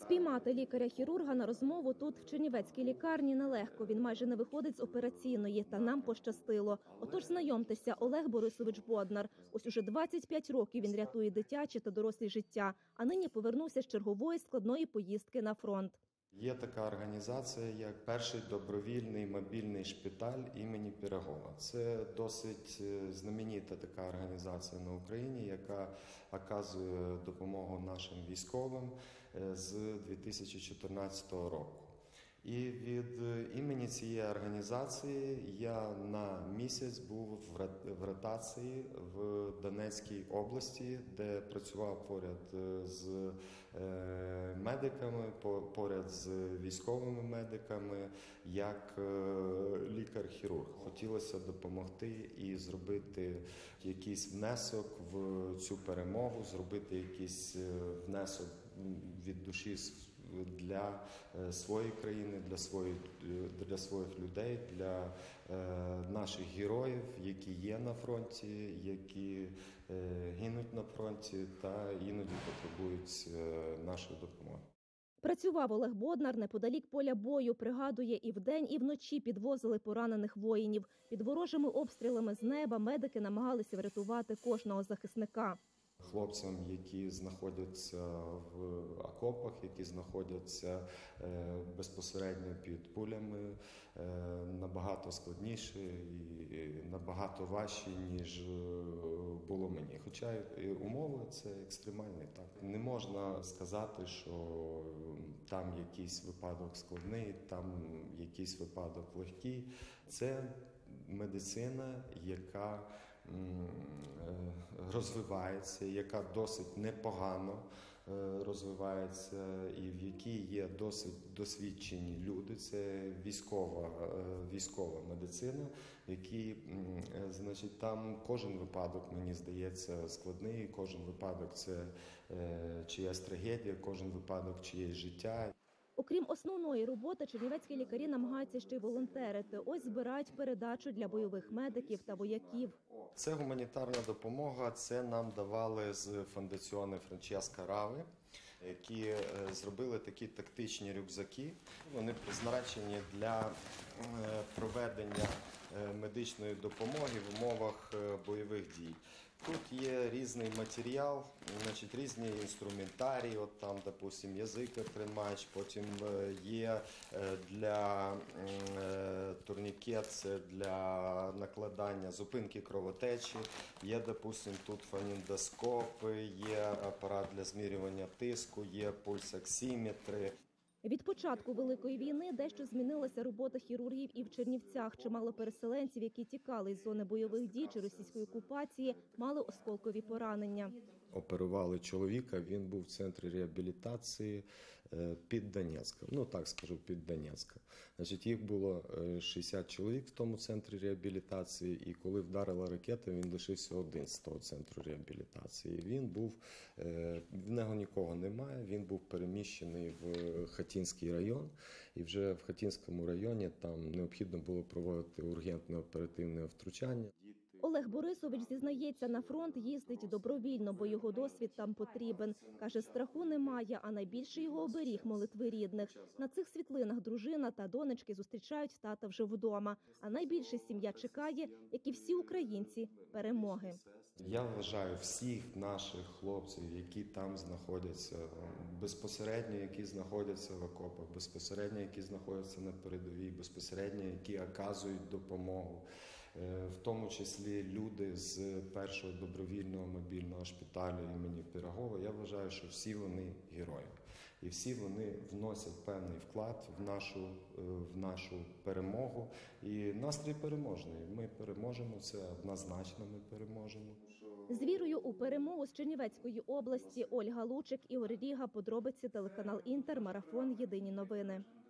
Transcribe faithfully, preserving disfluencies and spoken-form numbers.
Спіймати лікаря-хірурга на розмову тут, в чернівецькій лікарні, нелегко. Він майже не виходить з операційної, та нам пощастило. Отож, знайомтеся, Олег Борисович Боднар. Ось уже двадцять п'ять років він рятує дитяче та дорослі життя, а нині повернувся з чергової складної поїздки на фронт. Є така організація, як перший добровільний мобільний шпиталь імені Пирогова. Це досить знаменита така організація на Україні, яка оказує допомогу нашим військовим з дві тисячі чотирнадцятого року. І від імені цієї організації я на місяць був в ротації в Донецькій області, де працював поряд з медиками, поряд з військовими медиками, як лікар-хірург. Хотілося допомогти і зробити якийсь внесок в цю перемогу, зробити якийсь внесок від душі для своєї країни, для своїх, для своїх людей, для е, наших героїв, які є на фронті, які е, гинуть на фронті та іноді потребують е, нашої допомоги. Працював Олег Боднар неподалік поля бою, пригадує, і вдень, і вночі підвозили поранених воїнів. Під ворожими обстрілами з неба медики намагалися врятувати кожного захисника. Хлопцям, які знаходяться в окопах, які знаходяться безпосередньо під пулями, набагато складніше і набагато важче, ніж було мені. Хоча умови це екстремальні. Так. Не можна сказати, що там якийсь випадок складний, там якийсь випадок легкий. Це медицина, яка розвивається, яка досить непогано розвивається і в якій є досить досвідчені люди. Це військова, військова медицина, в якій, значить, там кожен випадок, мені здається, складний, кожен випадок – це чиясь трагедія, кожен випадок – чиєсь життя. Окрім основної роботи, чернівецькі лікарі намагаються ще й волонтерити. Ось збирають передачу для бойових медиків та вояків. Це гуманітарна допомога, це нам давали з фондаціони Франческо Рави, які зробили такі тактичні рюкзаки. Вони призначені для проведення медичної допомоги в умовах бойових дій. Тут є різний матеріал, значить, різні інструментарії, от там, допустим, язикотримач, потім є для турнікет, це для накладання зупинки кровотечі, є, допустим, тут фонендоскопи, є апарат для змірювання тиску, є пульсоксиметри. Від початку Великої війни дещо змінилася робота хірургів і в Чернівцях. Чимало переселенців, які тікали із зони бойових дій чи російської окупації, мали осколкові поранення. Оперували чоловіка, він був в центрі реабілітації під Донецьком. Ну, так скажу, під Донецьком. Значить, їх було шістдесят чоловік в тому центрі реабілітації, і коли вдарила ракета, він лишився один з того центру реабілітації. Він був, в нього нікого немає, він був переміщений в Хатинський район, і вже в Хатинському районі там необхідно було проводити ургентне оперативне втручання. Олег Борисович зізнається, на фронт їздить добровільно, бо його досвід там потрібен. Каже, страху немає, а найбільше його оберіг – молитви рідних. На цих світлинах дружина та донечки зустрічають тата вже вдома. А найбільше сім'я чекає, як і всі українці, перемоги. Я вважаю всіх наших хлопців, які там знаходяться, безпосередньо які знаходяться в окопах, безпосередньо які знаходяться на передовій, безпосередньо які оказують допомогу, в тому числі люди з першого добровільного мобільного шпиталю імені Пирогова. Я вважаю, що всі вони герої. І всі вони вносять певний вклад в нашу, в нашу перемогу. І настрій переможний. Ми переможемо, це однозначно ми переможемо. З вірою у перемогу з Чернівецької області Ольга Лучик, Ігор Ріга, подробиці, телеканал Інтер, марафон, єдині новини.